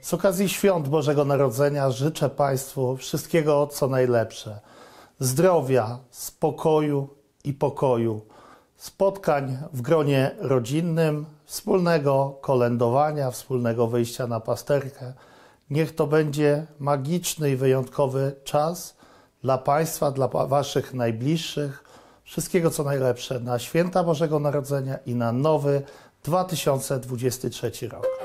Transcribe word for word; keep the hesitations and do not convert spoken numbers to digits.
Z okazji świąt Bożego Narodzenia życzę Państwu wszystkiego, co najlepsze. Zdrowia, spokoju i pokoju. Spotkań w gronie rodzinnym, wspólnego kolędowania, wspólnego wyjścia na pasterkę. Niech to będzie magiczny i wyjątkowy czas dla Państwa, dla Waszych najbliższych. Wszystkiego, co najlepsze na święta Bożego Narodzenia i na nowy dwa tysiące dwudziesty trzeci rok.